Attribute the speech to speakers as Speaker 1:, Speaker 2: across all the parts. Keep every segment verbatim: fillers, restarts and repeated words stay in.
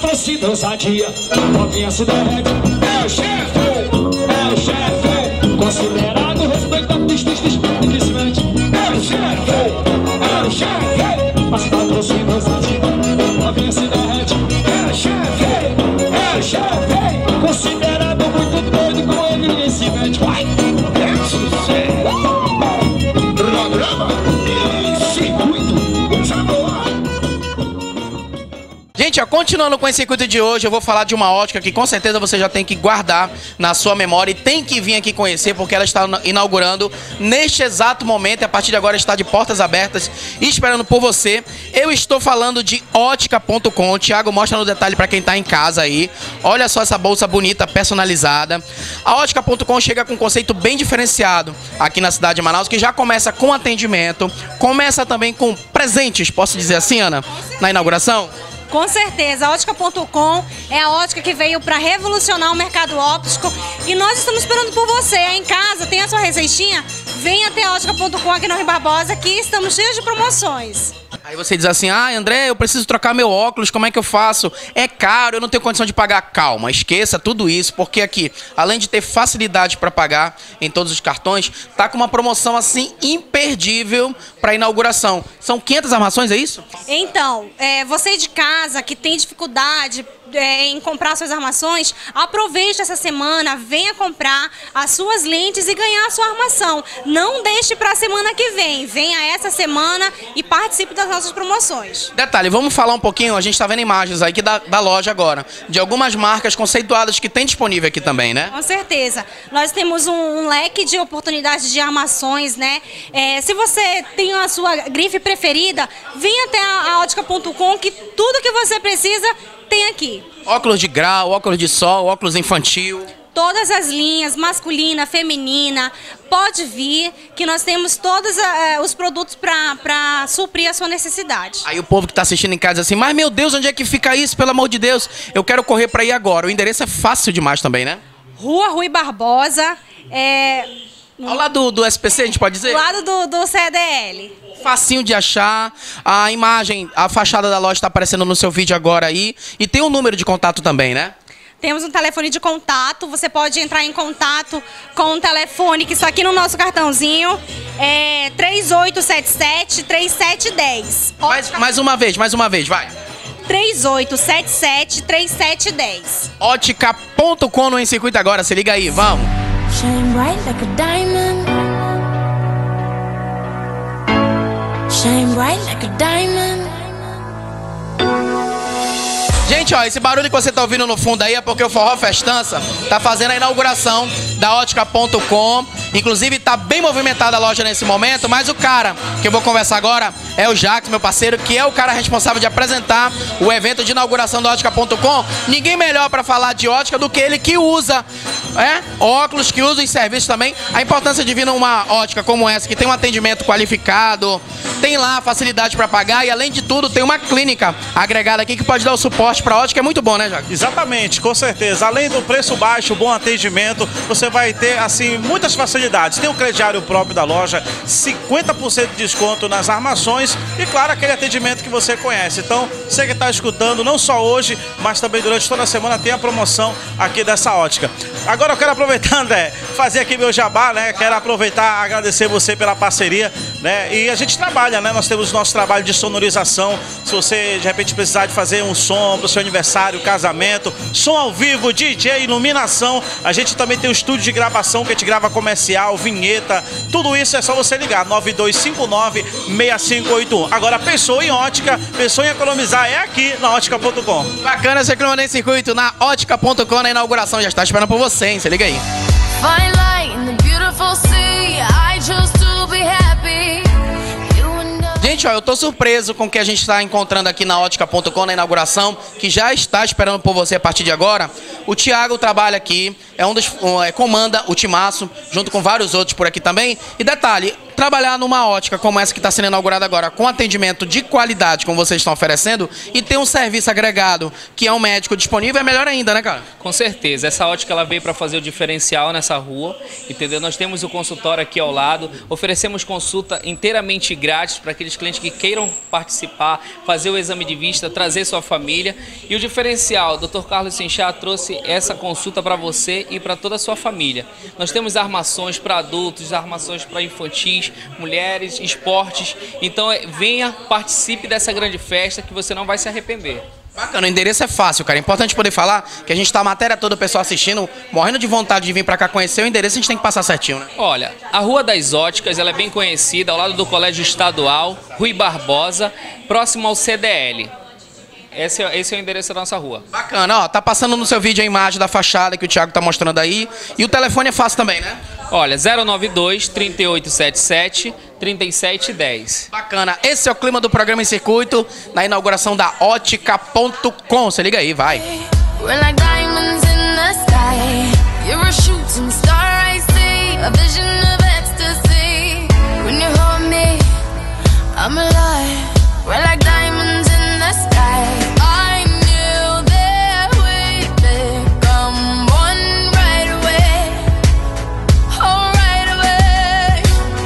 Speaker 1: torcida ousadia, novinha se derrete. É o chefe, é o chefe, considerado respeitado, diz, diz, diz, simplesmente. É o chefe, é o chefe, mas da torcida ousadia, novinha se derrete. É o chefe, é o chefe, considerado muito doido, com ele ninguém se mete. Vai, é sucesso. Programa e circuito, sabor.
Speaker 2: Gente, ó, continuando com esse circuito de hoje, eu vou falar de uma ótica que com certeza você já tem que guardar na sua memória e tem que vir aqui conhecer, porque ela está inaugurando neste exato momento e a partir de agora está de portas abertas e esperando por você. Eu estou falando de ótica ponto com. O Thiago mostra no detalhe para quem está em casa aí. Olha só essa bolsa bonita, personalizada. A ótica ponto com chega com um conceito bem diferenciado aqui na cidade de Manaus, que já começa com atendimento, começa também com presentes, posso dizer assim, Ana, na inauguração?
Speaker 3: Com certeza, a ótica ponto com é a ótica que veio para revolucionar o mercado óptico e nós estamos esperando por você. Aí em casa, tem a sua receitinha? Venha até a ótica ponto com aqui no Rio Barbosa, que estamos cheios de promoções.
Speaker 2: Aí você diz assim, ah, André, eu preciso trocar meu óculos, como é que eu faço? É caro, eu não tenho condição de pagar. Calma, esqueça tudo isso, porque aqui, além de ter facilidade para pagar em todos os cartões, tá com uma promoção assim imperdível para inauguração. São quinhentas armações, é isso?
Speaker 3: Então, é, você de casa que tem dificuldade é, em comprar suas armações, aproveite essa semana, venha comprar as suas lentes e ganhar a sua armação. Não deixe para a semana que vem, venha essa semana e participe das nossas promoções.
Speaker 2: Detalhe, vamos falar um pouquinho, a gente está vendo imagens aqui da, da loja agora, de algumas marcas conceituadas que tem disponível aqui também, né?
Speaker 3: Com certeza. Nós temos um, um leque de oportunidades de armações, né? É, se você tem a sua grife preferida, venha até a, a ótica ponto com, que tudo que você precisa tem aqui.
Speaker 2: Óculos de grau, óculos de sol, óculos infantil.
Speaker 3: Todas as linhas, masculina, feminina, pode vir, que nós temos todos uh, os produtos para suprir a sua necessidade.
Speaker 2: Aí o povo que está assistindo em casa diz assim, mas meu Deus, onde é que fica isso? Pelo amor de Deus, eu quero correr para ir agora. O endereço é fácil demais também, né?
Speaker 3: Rua Rui Barbosa, é...
Speaker 2: ao lado do, do S P C, a gente pode dizer?
Speaker 3: Ao lado do, do C D L.
Speaker 2: Facinho de achar, a imagem, a fachada da loja está aparecendo no seu vídeo agora aí. E tem um número de contato também, né?
Speaker 3: Temos um telefone de contato, você pode entrar em contato com o telefone que está aqui no nosso cartãozinho, é três oito sete sete, três sete um zero.
Speaker 2: Mais, mais uma vez, mais uma vez, vai.
Speaker 3: três oito sete sete, três sete um zero.
Speaker 2: ótica ponto com no Em Circuito agora, se liga aí, vamos.
Speaker 4: Shine bright like a diamond. Shine bright like a diamond.
Speaker 2: Gente, ó, esse barulho que você tá ouvindo no fundo aí é porque o Forró Festança tá fazendo a inauguração da ótica ponto com. Inclusive tá bem movimentada a loja nesse momento, mas o cara que eu vou conversar agora é o Jax, meu parceiro, que é o cara responsável de apresentar o evento de inauguração da ótica ponto com. Ninguém melhor para falar de ótica do que ele que usa é, óculos, que usa os serviços também. A importância de vir numa ótica como essa, que tem um atendimento qualificado, tem lá facilidade para pagar e além de tudo tem uma clínica agregada aqui que pode dar o suporte para ótica, é muito bom, né, Jax?
Speaker 5: Exatamente, com certeza. Além do preço baixo, bom atendimento, você vai ter, assim, muitas facilidades. Tem o crediário próprio da loja, cinquenta por cento de desconto nas armações e, claro, aquele atendimento que você conhece. Então, você que está escutando, não só hoje, mas também durante toda a semana tem a promoção aqui dessa ótica. Agora eu quero aproveitar, André, fazer aqui meu jabá, né? Quero aproveitar, agradecer você pela parceria, né? E a gente trabalha, né? Nós temos nosso trabalho de sonorização. Se você, de repente, precisar de fazer um som para o seu aniversário, casamento, som ao vivo, D J, iluminação, a gente também tem um estúdio de gravação que a gente grava comercial, vinheta, tudo isso é só você ligar, nove dois cinco nove, seis cinco oito um. Agora, pensou em ótica, pensou em economizar, é aqui na ótica ponto com.
Speaker 2: Bacana esse clima nesse circuito na ótica ponto com, na inauguração, já está esperando por você, hein? Se liga aí.
Speaker 4: Fine light in the beautiful sea. I chose to be happy. You and I.
Speaker 2: Gente, ó, eu tô surpreso com o que a gente está encontrando aqui na ótica ponto com na inauguração, que já está esperando por você a partir de agora. O Thiago trabalha aqui, é um dos um, é, comanda o timaço, junto com vários outros por aqui também. E detalhe, trabalhar numa ótica como essa que está sendo inaugurada agora, com atendimento de qualidade, como vocês estão oferecendo, e ter um serviço agregado, que é um médico disponível, é melhor ainda, né, cara?
Speaker 6: Com certeza. Essa ótica ela veio para fazer o diferencial nessa rua, entendeu? Nós temos o consultório aqui ao lado, oferecemos consulta inteiramente grátis para aqueles clientes que queiram participar, fazer o exame de vista, trazer sua família. E o diferencial, o doutor Carlos Sinchá trouxe essa consulta para você e para toda a sua família. Nós temos armações para adultos, armações para infantis, mulheres, esportes. Então venha, participe dessa grande festa que você não vai se arrepender.
Speaker 2: Bacana, o endereço é fácil, cara. É importante poder falar que a gente tá a matéria toda, o pessoal assistindo, morrendo de vontade de vir pra cá conhecer o endereço, a gente tem que passar certinho, né?
Speaker 6: Olha, a Rua das Óticas, ela é bem conhecida, ao lado do Colégio Estadual, Rui Barbosa, próximo ao C D L. Esse é, esse é o endereço da nossa rua.
Speaker 2: Bacana, ó, tá passando no seu vídeo a imagem da fachada que o Thiago tá mostrando aí. E o telefone é fácil também, né?
Speaker 6: Olha, zero nove dois, trinta e oito setenta e sete, trinta e sete dez.
Speaker 2: Bacana, esse é o clima do programa em circuito, na inauguração da ótica ponto com. Você liga aí, vai.
Speaker 4: We're like diamonds in the sky. You're a shooting star, I see. A vision of ecstasy. When you hold me, I'm alive. We're like diamonds in the sky. I knew that we'd become one right away. Oh, right away.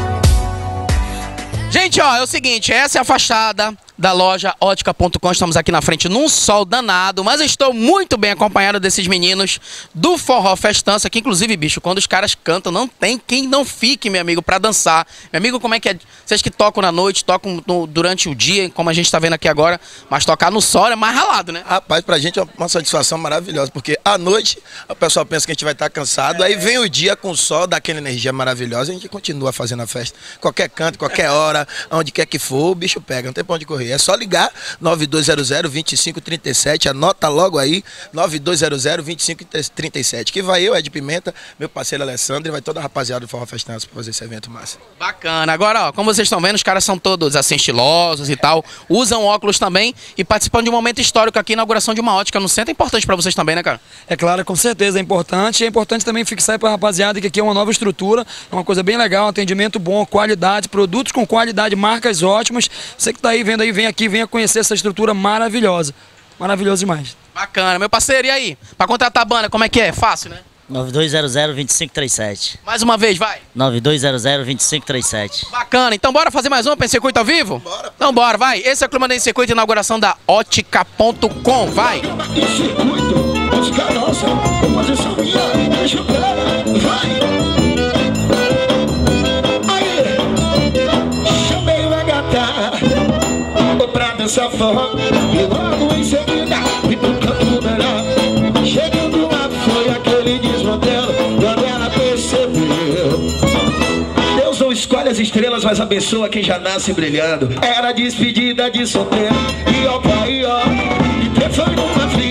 Speaker 2: Gente, ó, é o seguinte, essa é a fachada da loja ótica ponto com. Estamos aqui na frente num sol danado, mas eu estou muito bem acompanhado desses meninos do Forró Festança, que inclusive, bicho, quando os caras cantam, não tem quem não fique, meu amigo, pra dançar. Meu amigo, como é que é? Vocês que tocam na noite, tocam no, durante o dia, como a gente tá vendo aqui agora, mas tocar no sol é mais ralado, né?
Speaker 7: Rapaz, pra gente é uma satisfação maravilhosa, porque à noite o pessoal pensa que a gente vai estar cansado, aí vem o dia com o sol, dá aquela energia maravilhosa, e a gente continua fazendo a festa. Qualquer canto, qualquer hora, onde quer que for, o bicho pega, não tem pra onde correr. É só ligar nove dois zero zero, dois cinco três sete, anota logo aí, nove dois zero zero, dois cinco três sete, que vai eu, Ed Pimenta, meu parceiro Alessandro, e vai toda a rapaziada do Forró Festança pra fazer esse evento massa.
Speaker 2: Bacana. Agora, ó, como vocês estão vendo, os caras são todos assim estilosos e tal, usam óculos também e participando de um momento histórico aqui, inauguração de uma ótica no centro. É importante pra vocês também, né, cara?
Speaker 8: É claro, com certeza é importante. É importante também fixar pra rapaziada que aqui é uma nova estrutura, é uma coisa bem legal, um atendimento bom, qualidade, produtos com qualidade, marcas ótimas. Você que tá aí vendo aí, vem aqui, venha conhecer essa estrutura maravilhosa. Maravilhoso demais.
Speaker 2: Bacana. Meu parceiro, e aí? Pra contratar a banda, como é que é? Fácil, né?
Speaker 9: nove dois zero zero, dois cinco três sete.
Speaker 2: Mais uma vez, vai.
Speaker 9: nove dois zero zero, dois cinco três sete.
Speaker 2: Bacana. Então bora fazer mais uma para circuito ao vivo? Bora. Então bora, vai. Esse é o clima do circuito, inauguração da ótica ponto com, vai.
Speaker 1: Em circuito, ótica nossa, composição minha, deixa eu ver, vai. Aí, chamei o H T pra dançar forró e logo em seguida fui pro canto melhor. Chegando lá foi aquele desmantelo, quando ela percebeu. Deus não escolhe as estrelas, mas abençoa quem já nasce brilhando. Era despedida de solteiro, e ó pai, ó, e foi numa fria.